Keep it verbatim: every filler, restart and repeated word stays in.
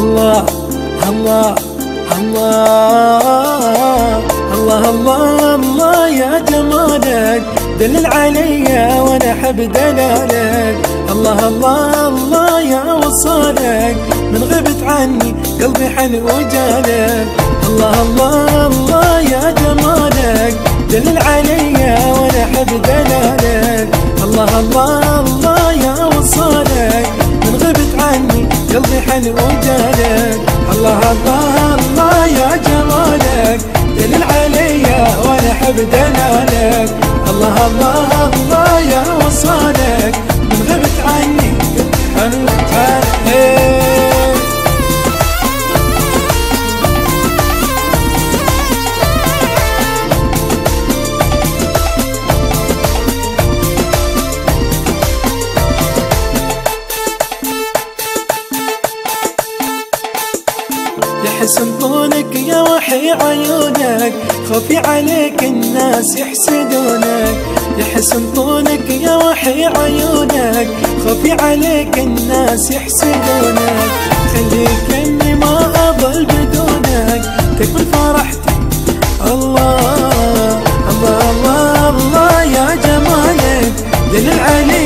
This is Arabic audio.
الله الله الله الله الله الله يا جمالك دلل عليا وانا احب دلالك. الله الله الله يا وصالك من غبت عني قلبي حن وجالك. الله الله الله يا جمالك دلل عليا وانا احب دلالك. الله الله الله يا وصالك من غبت عني قلبي حن وجالك. الله الله الله يا جمالك دلل عليا وانا احب دلالك. الله الله الله يا وصالك من غبت عني قلبي حن وجالك. يحسن طولك يا وحي عيونك خوفي عليك الناس يحسدونك. يحسن طولك يا وحي عيونك خوفي عليك الناس يحسدونك. خليك اني ما اضل بدونك تكمل فرحتي. الله الله الله الله يا جمالك دلل عليك